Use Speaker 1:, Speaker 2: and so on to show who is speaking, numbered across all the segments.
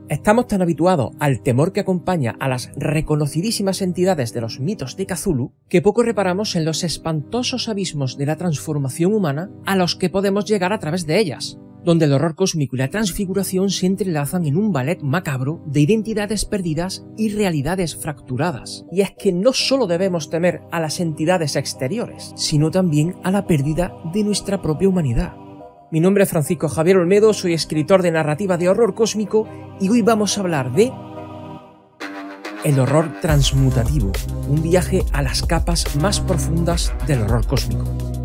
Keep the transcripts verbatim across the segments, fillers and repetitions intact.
Speaker 1: Estamos tan habituados al temor que acompaña a las reconocidísimas entidades de los mitos de Cthulhu que poco reparamos en los espantosos abismos de la transformación humana a los que podemos llegar a través de ellas, donde el horror cósmico y la transfiguración se entrelazan en un ballet macabro de identidades perdidas y realidades fracturadas. Y es que no solo debemos temer a las entidades exteriores, sino también a la pérdida de nuestra propia humanidad. Mi nombre es Francisco Javier Olmedo, soy escritor de narrativa de horror cósmico y hoy vamos a hablar de el horror transmutativo, un viaje a las capas más profundas del horror cósmico.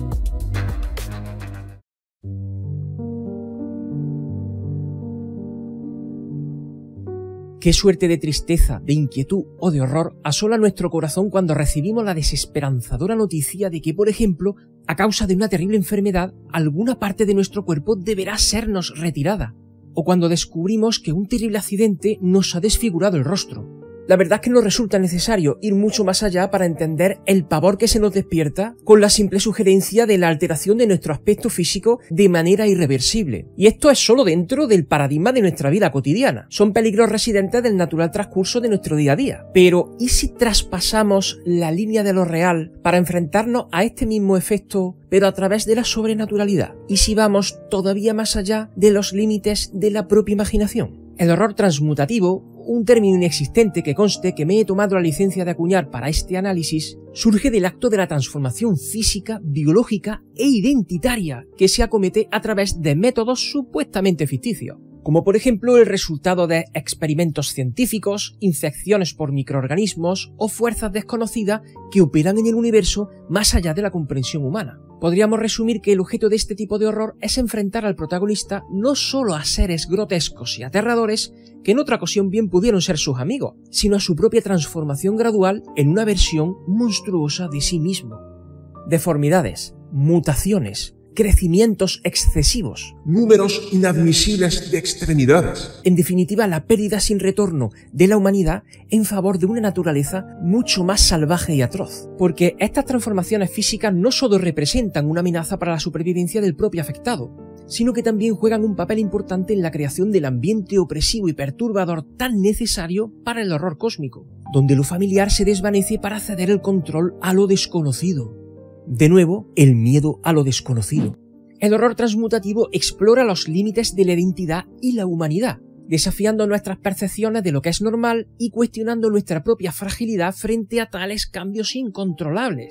Speaker 1: Qué suerte de tristeza, de inquietud o de horror asola nuestro corazón cuando recibimos la desesperanzadora noticia de que, por ejemplo, a causa de una terrible enfermedad, alguna parte de nuestro cuerpo deberá sernos retirada, o cuando descubrimos que un terrible accidente nos ha desfigurado el rostro. La verdad es que nos resulta necesario ir mucho más allá para entender el pavor que se nos despierta con la simple sugerencia de la alteración de nuestro aspecto físico de manera irreversible. Y esto es solo dentro del paradigma de nuestra vida cotidiana. Son peligros residentes del natural transcurso de nuestro día a día. Pero, ¿y si traspasamos la línea de lo real para enfrentarnos a este mismo efecto, pero a través de la sobrenaturalidad? ¿Y si vamos todavía más allá de los límites de la propia imaginación? El horror transmutativo, un término inexistente que conste que me he tomado la licencia de acuñar para este análisis, surge del acto de la transformación física, biológica e identitaria que se acomete a través de métodos supuestamente ficticios, como por ejemplo el resultado de experimentos científicos, infecciones por microorganismos o fuerzas desconocidas que operan en el universo más allá de la comprensión humana. Podríamos resumir que el objeto de este tipo de horror es enfrentar al protagonista no solo a seres grotescos y aterradores, que en otra ocasión bien pudieron ser sus amigos, sino a su propia transformación gradual en una versión monstruosa de sí mismo. Deformidades, mutaciones, crecimientos excesivos,
Speaker 2: números inadmisibles de extremidades.
Speaker 1: En definitiva, la pérdida sin retorno de la humanidad en favor de una naturaleza mucho más salvaje y atroz. Porque estas transformaciones físicas no solo representan una amenaza para la supervivencia del propio afectado, sino que también juegan un papel importante en la creación del ambiente opresivo y perturbador tan necesario para el horror cósmico, donde lo familiar se desvanece para ceder el control a lo desconocido. De nuevo, el miedo a lo desconocido. El horror transmutativo explora los límites de la identidad y la humanidad, desafiando nuestras percepciones de lo que es normal y cuestionando nuestra propia fragilidad frente a tales cambios incontrolables.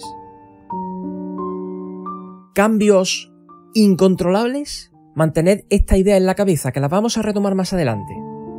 Speaker 1: ¿Cambios incontrolables? Mantened esta idea en la cabeza, que la vamos a retomar más adelante.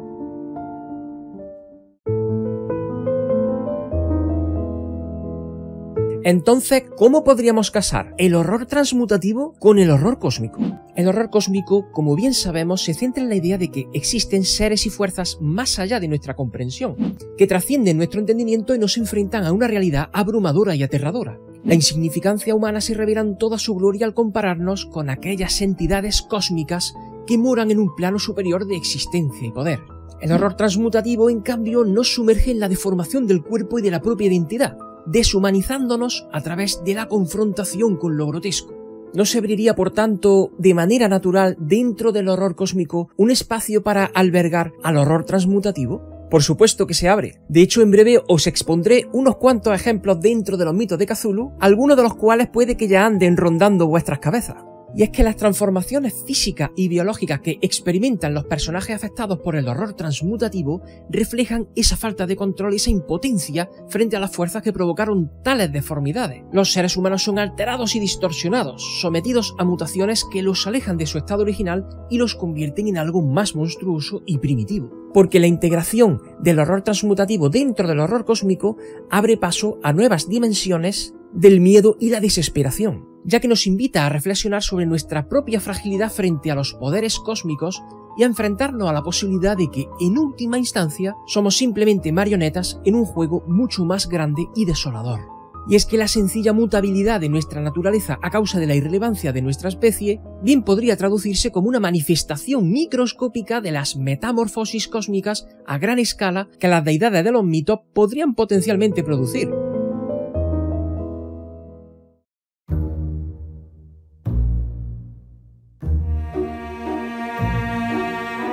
Speaker 1: Entonces, ¿cómo podríamos casar el horror transmutativo con el horror cósmico? El horror cósmico, como bien sabemos, se centra en la idea de que existen seres y fuerzas más allá de nuestra comprensión, que trascienden nuestro entendimiento y nos enfrentan a una realidad abrumadora y aterradora. La insignificancia humana se revela en toda su gloria al compararnos con aquellas entidades cósmicas que moran en un plano superior de existencia y poder. El horror transmutativo, en cambio, nos sumerge en la deformación del cuerpo y de la propia identidad, deshumanizándonos a través de la confrontación con lo grotesco. ¿No se abriría, por tanto, de manera natural dentro del horror cósmico un espacio para albergar al horror transmutativo? Por supuesto que se abre. De hecho, en breve os expondré unos cuantos ejemplos dentro de los mitos de Cthulhu, algunos de los cuales puede que ya anden rondando vuestras cabezas. Y es que las transformaciones físicas y biológicas que experimentan los personajes afectados por el horror transmutativo reflejan esa falta de control y esa impotencia frente a las fuerzas que provocaron tales deformidades. Los seres humanos son alterados y distorsionados, sometidos a mutaciones que los alejan de su estado original y los convierten en algo más monstruoso y primitivo. Porque la integración del horror transmutativo dentro del horror cósmico abre paso a nuevas dimensiones del miedo y la desesperación, ya que nos invita a reflexionar sobre nuestra propia fragilidad frente a los poderes cósmicos y a enfrentarnos a la posibilidad de que, en última instancia, somos simplemente marionetas en un juego mucho más grande y desolador. Y es que la sencilla mutabilidad de nuestra naturaleza a causa de la irrelevancia de nuestra especie bien podría traducirse como una manifestación microscópica de las metamorfosis cósmicas a gran escala que las deidades de los mitos podrían potencialmente producir.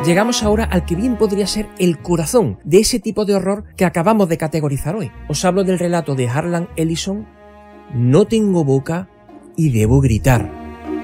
Speaker 1: Llegamos ahora al que bien podría ser el corazón de ese tipo de horror que acabamos de categorizar hoy. Os hablo del relato de Harlan Ellison, No tengo boca y debo gritar.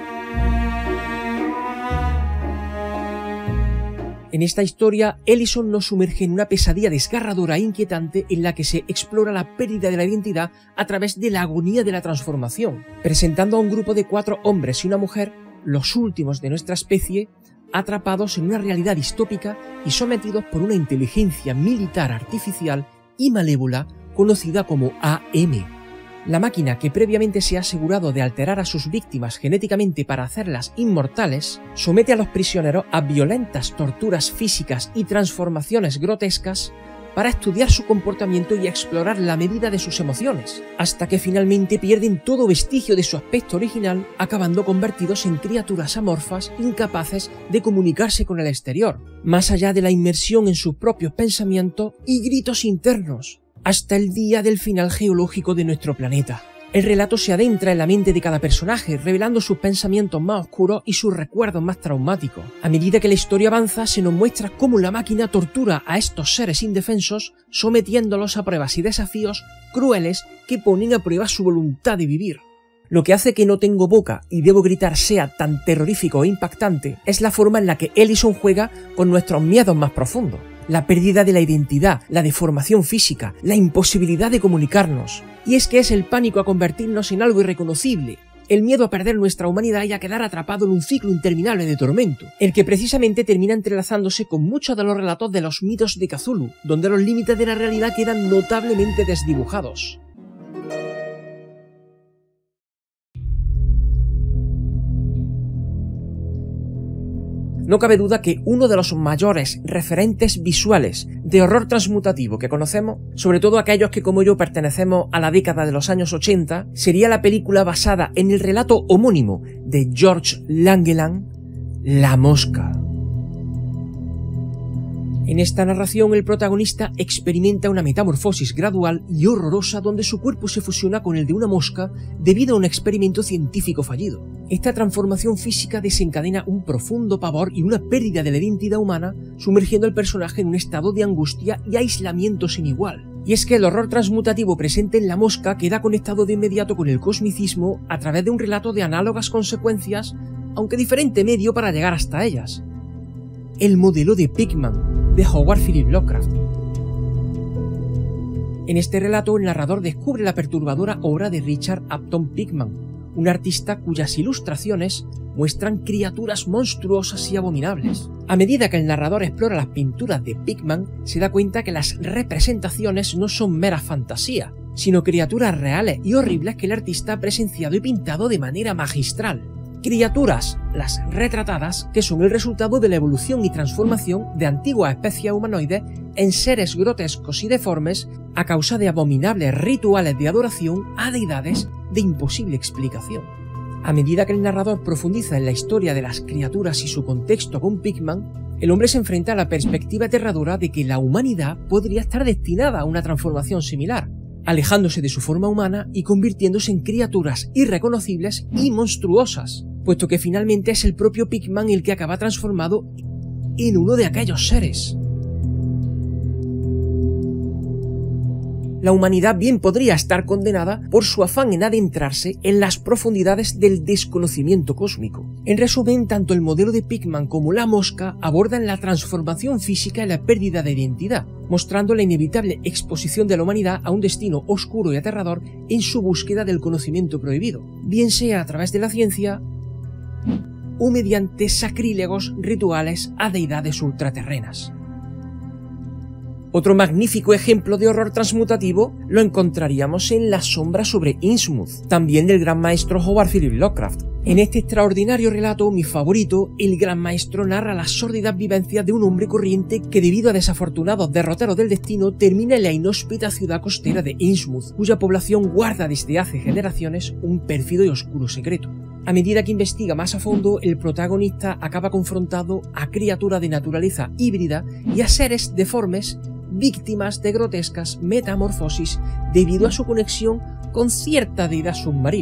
Speaker 1: En esta historia, Ellison nos sumerge en una pesadilla desgarradora e inquietante en la que se explora la pérdida de la identidad a través de la agonía de la transformación, presentando a un grupo de cuatro hombres y una mujer, los últimos de nuestra especie, atrapados en una realidad distópica y sometidos por una inteligencia militar artificial y malévola conocida como A M. La máquina, que previamente se ha asegurado de alterar a sus víctimas genéticamente para hacerlas inmortales, somete a los prisioneros a violentas torturas físicas y transformaciones grotescas para estudiar su comportamiento y explorar la medida de sus emociones, hasta que finalmente pierden todo vestigio de su aspecto original, acabando convertidos en criaturas amorfas incapaces de comunicarse con el exterior, más allá de la inmersión en sus propios pensamientos y gritos internos, hasta el día del final geológico de nuestro planeta. El relato se adentra en la mente de cada personaje, revelando sus pensamientos más oscuros y sus recuerdos más traumáticos. A medida que la historia avanza, se nos muestra cómo la máquina tortura a estos seres indefensos, sometiéndolos a pruebas y desafíos crueles que ponen a prueba su voluntad de vivir. Lo que hace que No tengo boca y debo gritar sea tan terrorífico e impactante es la forma en la que Ellison juega con nuestros miedos más profundos. La pérdida de la identidad, la deformación física, la imposibilidad de comunicarnos. Y es que es el pánico a convertirnos en algo irreconocible, el miedo a perder nuestra humanidad y a quedar atrapado en un ciclo interminable de tormento, el que precisamente termina entrelazándose con muchos de los relatos de los mitos de Cthulhu, donde los límites de la realidad quedan notablemente desdibujados. No cabe duda que uno de los mayores referentes visuales de horror transmutativo que conocemos, sobre todo aquellos que como yo pertenecemos a la década de los años ochenta, sería la película basada en el relato homónimo de George Langeland, La Mosca. En esta narración el protagonista experimenta una metamorfosis gradual y horrorosa donde su cuerpo se fusiona con el de una mosca debido a un experimento científico fallido. Esta transformación física desencadena un profundo pavor y una pérdida de la identidad humana, sumergiendo al personaje en un estado de angustia y aislamiento sin igual. Y es que el horror transmutativo presente en La Mosca queda conectado de inmediato con el cosmicismo a través de un relato de análogas consecuencias, aunque diferente medio para llegar hasta ellas. El modelo de Pickman, de Howard Philip Lovecraft. En este relato el narrador descubre la perturbadora obra de Richard Upton Pickman, un artista cuyas ilustraciones muestran criaturas monstruosas y abominables. A medida que el narrador explora las pinturas de Pickman, se da cuenta que las representaciones no son mera fantasía, sino criaturas reales y horribles que el artista ha presenciado y pintado de manera magistral. Criaturas, las retratadas, que son el resultado de la evolución y transformación de antiguas especies humanoides en seres grotescos y deformes a causa de abominables rituales de adoración a deidades de imposible explicación. A medida que el narrador profundiza en la historia de las criaturas y su contexto con Pickman, el hombre se enfrenta a la perspectiva aterradora de que la humanidad podría estar destinada a una transformación similar, alejándose de su forma humana y convirtiéndose en criaturas irreconocibles y monstruosas, puesto que finalmente es el propio Pickman el que acaba transformado en uno de aquellos seres. La humanidad bien podría estar condenada por su afán en adentrarse en las profundidades del desconocimiento cósmico. En resumen, tanto el modelo de Pickman como La Mosca abordan la transformación física y la pérdida de identidad, mostrando la inevitable exposición de la humanidad a un destino oscuro y aterrador en su búsqueda del conocimiento prohibido, bien sea a través de la ciencia o mediante sacrílegos rituales a deidades ultraterrenas. Otro magnífico ejemplo de horror transmutativo lo encontraríamos en La sombra sobre Innsmouth, también del gran maestro Howard Philip Lovecraft. En este extraordinario relato, mi favorito, el gran maestro narra las sórdidas vivencias de un hombre corriente que debido a desafortunados derroteros del destino termina en la inhóspita ciudad costera de Innsmouth, cuya población guarda desde hace generaciones un pérfido y oscuro secreto. A medida que investiga más a fondo, el protagonista acaba confrontado a criaturas de naturaleza híbrida y a seres deformes víctimas de grotescas metamorfosis debido a su conexión con cierta deidad submarina.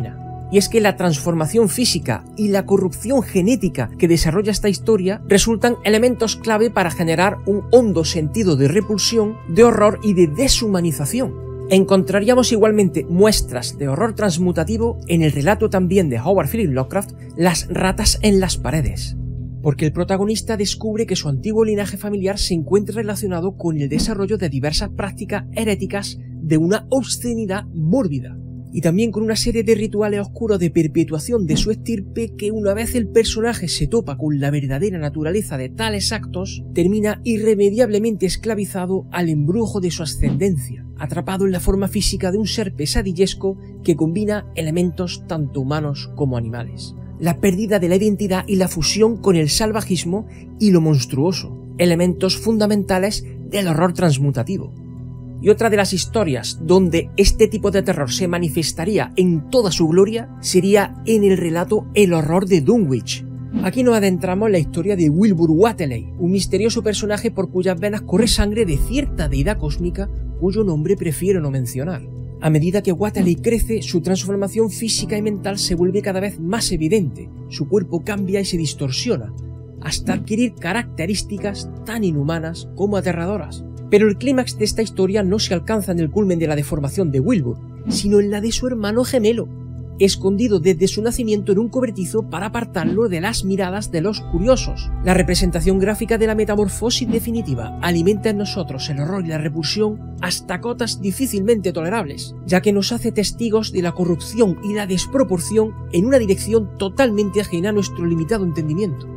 Speaker 1: y es que la transformación física y la corrupción genética que desarrolla esta historia resultan elementos clave para generar un hondo sentido de repulsión, de horror y de deshumanización. Encontraríamos igualmente muestras de horror transmutativo en el relato también de Howard Phillips Lovecraft, Las ratas en las paredes, porque el protagonista descubre que su antiguo linaje familiar se encuentra relacionado con el desarrollo de diversas prácticas heréticas de una obscenidad mórbida, y también con una serie de rituales oscuros de perpetuación de su estirpe que, una vez el personaje se topa con la verdadera naturaleza de tales actos, termina irremediablemente esclavizado al embrujo de su ascendencia, atrapado en la forma física de un ser pesadillesco que combina elementos tanto humanos como animales. La pérdida de la identidad y la fusión con el salvajismo y lo monstruoso, elementos fundamentales del horror transmutativo. Y otra de las historias donde este tipo de terror se manifestaría en toda su gloria sería en el relato El horror de Dunwich. Aquí nos adentramos en la historia de Wilbur Whateley, un misterioso personaje por cuyas venas corre sangre de cierta deidad cósmica cuyo nombre prefiero no mencionar. A medida que Whateley crece, su transformación física y mental se vuelve cada vez más evidente, su cuerpo cambia y se distorsiona, hasta adquirir características tan inhumanas como aterradoras. Pero el clímax de esta historia no se alcanza en el culmen de la deformación de Wilbur, sino en la de su hermano gemelo, escondido desde su nacimiento en un cobertizo para apartarlo de las miradas de los curiosos. La representación gráfica de la metamorfosis definitiva alimenta en nosotros el horror y la repulsión hasta cotas difícilmente tolerables, ya que nos hace testigos de la corrupción y la desproporción en una dirección totalmente ajena a nuestro limitado entendimiento.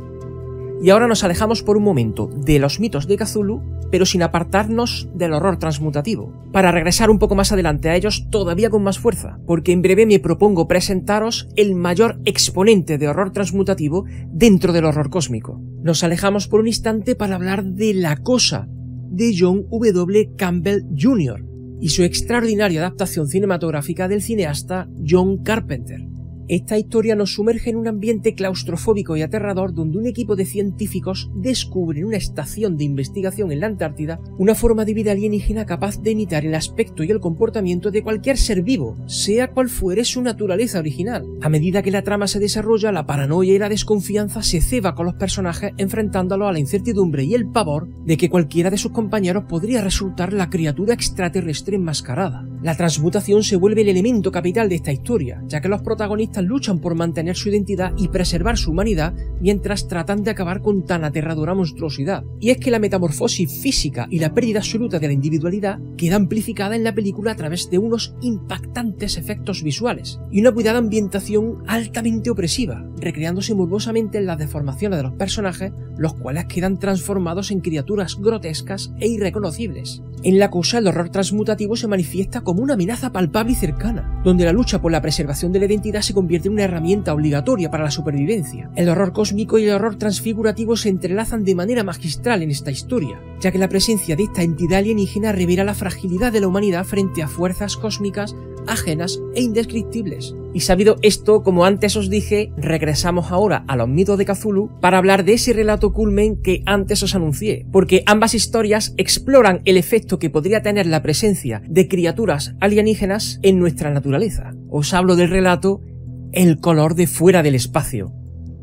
Speaker 1: Y ahora nos alejamos por un momento de los mitos de Cthulhu, pero sin apartarnos del horror transmutativo, para regresar un poco más adelante a ellos todavía con más fuerza, porque en breve me propongo presentaros el mayor exponente de horror transmutativo dentro del horror cósmico. Nos alejamos por un instante para hablar de La Cosa, de John W. Campbell junior, y su extraordinaria adaptación cinematográfica del cineasta John Carpenter. Esta historia nos sumerge en un ambiente claustrofóbico y aterrador donde un equipo de científicos descubre en una estación de investigación en la Antártida una forma de vida alienígena capaz de imitar el aspecto y el comportamiento de cualquier ser vivo, sea cual fuere su naturaleza original. A medida que la trama se desarrolla, la paranoia y la desconfianza se ceba con los personajes, enfrentándolos a la incertidumbre y el pavor de que cualquiera de sus compañeros podría resultar la criatura extraterrestre enmascarada. La transmutación se vuelve el elemento capital de esta historia, ya que los protagonistas luchan por mantener su identidad y preservar su humanidad mientras tratan de acabar con tan aterradora monstruosidad. Y es que la metamorfosis física y la pérdida absoluta de la individualidad queda amplificada en la película a través de unos impactantes efectos visuales y una cuidada ambientación altamente opresiva, recreándose morbosamente en las deformaciones de los personajes, los cuales quedan transformados en criaturas grotescas e irreconocibles. En La Cosa, el horror transmutativo se manifiesta como una amenaza palpable y cercana, donde la lucha por la preservación de la identidad se convierte en una herramienta obligatoria para la supervivencia. El horror cósmico y el horror transfigurativo se entrelazan de manera magistral en esta historia, ya que la presencia de esta entidad alienígena revela la fragilidad de la humanidad frente a fuerzas cósmicas ajenas e indescriptibles. Y sabido esto, como antes os dije, regresamos ahora a los mitos de Cthulhu para hablar de ese relato culmen que antes os anuncié, porque ambas historias exploran el efecto que podría tener la presencia de criaturas alienígenas en nuestra naturaleza. Os hablo del relato El color de fuera del espacio.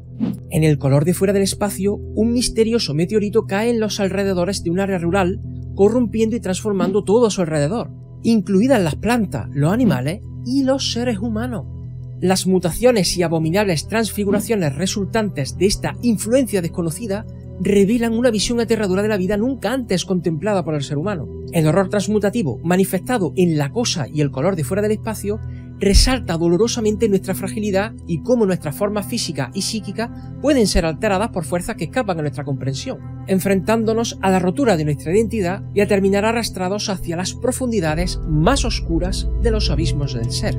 Speaker 1: En El color de fuera del espacio, un misterioso meteorito cae en los alrededores de un área rural, corrompiendo y transformando todo a su alrededor, incluidas las plantas, los animales y los seres humanos. Las mutaciones y abominables transfiguraciones resultantes de esta influencia desconocida revelan una visión aterradora de la vida nunca antes contemplada por el ser humano. El horror transmutativo, manifestado en La Cosa y El color de fuera del espacio, resalta dolorosamente nuestra fragilidad y cómo nuestras formas físicas y psíquicas pueden ser alteradas por fuerzas que escapan a nuestra comprensión, enfrentándonos a la rotura de nuestra identidad y a terminar arrastrados hacia las profundidades más oscuras de los abismos del ser.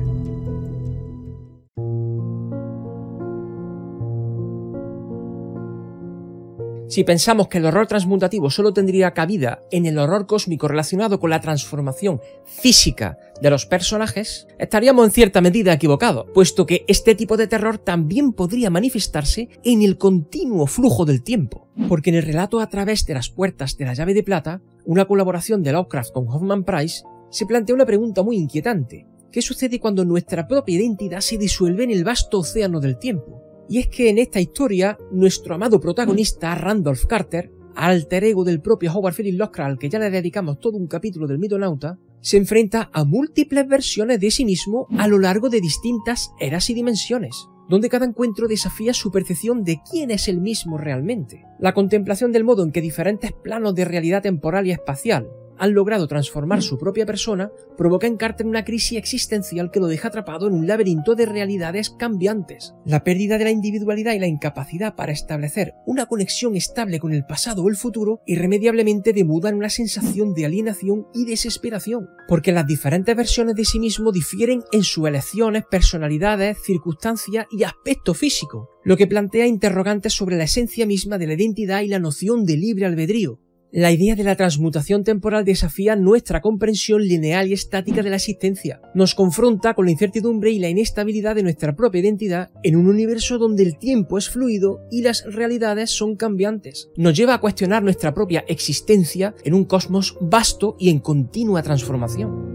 Speaker 1: Si pensamos que el horror transmutativo solo tendría cabida en el horror cósmico relacionado con la transformación física de los personajes, estaríamos en cierta medida equivocados, puesto que este tipo de terror también podría manifestarse en el continuo flujo del tiempo, porque en el relato A través de las puertas de la llave de plata, una colaboración de Lovecraft con Hoffman Price, se plantea una pregunta muy inquietante. ¿Qué sucede cuando nuestra propia identidad se disuelve en el vasto océano del tiempo? Y es que en esta historia, nuestro amado protagonista, Randolph Carter, alter ego del propio Howard Phillips Lovecraft, al que ya le dedicamos todo un capítulo del Mitonauta, se enfrenta a múltiples versiones de sí mismo a lo largo de distintas eras y dimensiones, donde cada encuentro desafía su percepción de quién es el mismo realmente. La contemplación del modo en que diferentes planos de realidad temporal y espacial han logrado transformar su propia persona provoca en Carter una crisis existencial que lo deja atrapado en un laberinto de realidades cambiantes. La pérdida de la individualidad y la incapacidad para establecer una conexión estable con el pasado o el futuro irremediablemente demudan una sensación de alienación y desesperación, porque las diferentes versiones de sí mismo difieren en sus elecciones, personalidades, circunstancias y aspecto físico, lo que plantea interrogantes sobre la esencia misma de la identidad y la noción de libre albedrío. La idea de la transmutación temporal desafía nuestra comprensión lineal y estática de la existencia. Nos confronta con la incertidumbre y la inestabilidad de nuestra propia identidad en un universo donde el tiempo es fluido y las realidades son cambiantes. Nos lleva a cuestionar nuestra propia existencia en un cosmos vasto y en continua transformación.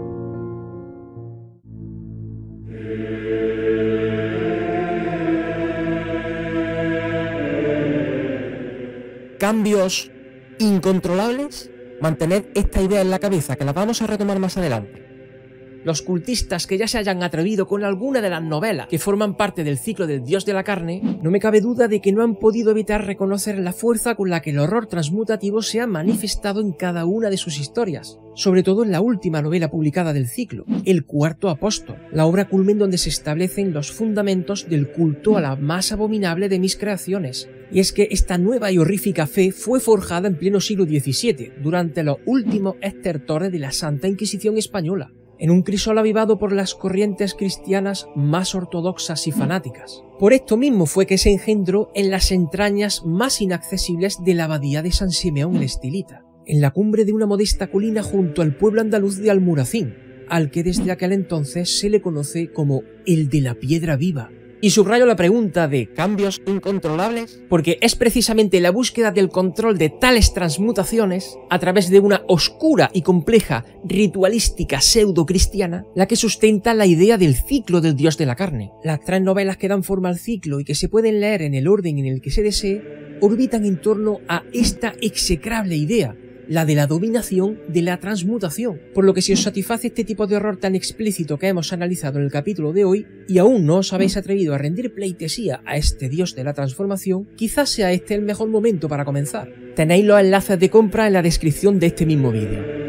Speaker 1: Cambios incontrolables. Mantened esta idea en la cabeza, que la vamos a retomar más adelante. Los cultistas que ya se hayan atrevido con alguna de las novelas que forman parte del ciclo del Dios de la Carne, no me cabe duda de que no han podido evitar reconocer la fuerza con la que el horror transmutativo se ha manifestado en cada una de sus historias, sobre todo en la última novela publicada del ciclo, El Cuarto Apóstol, la obra culmen donde se establecen los fundamentos del culto a la más abominable de mis creaciones. Y es que esta nueva y horrífica fe fue forjada en pleno siglo diecisiete, durante los últimos estertores de la Santa Inquisición española, en un crisol avivado por las corrientes cristianas más ortodoxas y fanáticas. Por esto mismo fue que se engendró en las entrañas más inaccesibles de la abadía de San Simeón el Estilita, en la cumbre de una modesta colina junto al pueblo andaluz de Almuracín, al que desde aquel entonces se le conoce como el de la Piedra Viva. Y subrayo la pregunta de ¿cambios incontrolables? Porque es precisamente la búsqueda del control de tales transmutaciones a través de una oscura y compleja ritualística pseudo-cristiana la que sustenta la idea del ciclo del Dios de la Carne. Las tres novelas que dan forma al ciclo y que se pueden leer en el orden en el que se desee orbitan en torno a esta execrable idea, la de la dominación de la transmutación, por lo que si os satisface este tipo de horror tan explícito que hemos analizado en el capítulo de hoy y aún no os habéis atrevido a rendir pleitesía a este dios de la transformación, quizás sea este el mejor momento para comenzar. Tenéis los enlaces de compra en la descripción de este mismo vídeo.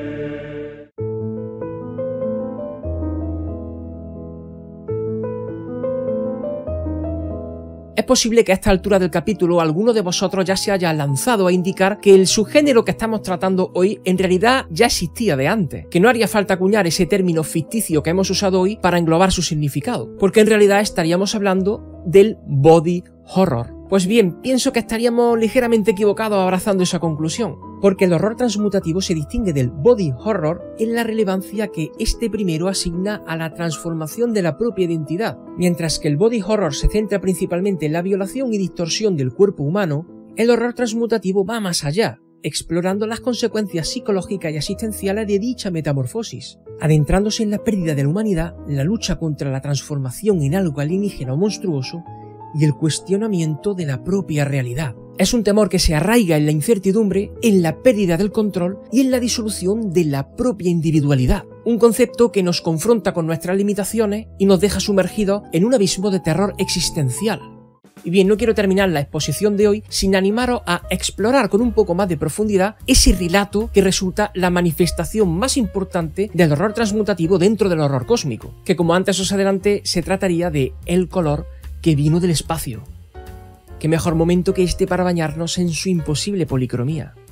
Speaker 1: Es posible que a esta altura del capítulo alguno de vosotros ya se haya lanzado a indicar que el subgénero que estamos tratando hoy en realidad ya existía de antes, que no haría falta acuñar ese término ficticio que hemos usado hoy para englobar su significado, porque en realidad estaríamos hablando del body horror. Pues bien, pienso que estaríamos ligeramente equivocados abrazando esa conclusión, porque el horror transmutativo se distingue del body horror en la relevancia que este primero asigna a la transformación de la propia identidad, mientras que el body horror se centra principalmente en la violación y distorsión del cuerpo humano. El horror transmutativo va más allá, explorando las consecuencias psicológicas y existenciales de dicha metamorfosis, adentrándose en la pérdida de la humanidad, la lucha contra la transformación en algo alienígena o monstruoso, y el cuestionamiento de la propia realidad. Es un temor que se arraiga en la incertidumbre, en la pérdida del control y en la disolución de la propia individualidad. Un concepto que nos confronta con nuestras limitaciones y nos deja sumergidos en un abismo de terror existencial. Y bien, no quiero terminar la exposición de hoy sin animaros a explorar con un poco más de profundidad ese relato que resulta la manifestación más importante del horror transmutativo dentro del horror cósmico, que como antes os adelanté se trataría de El color que vino del espacio. Qué mejor momento que este para bañarnos en su imposible policromía.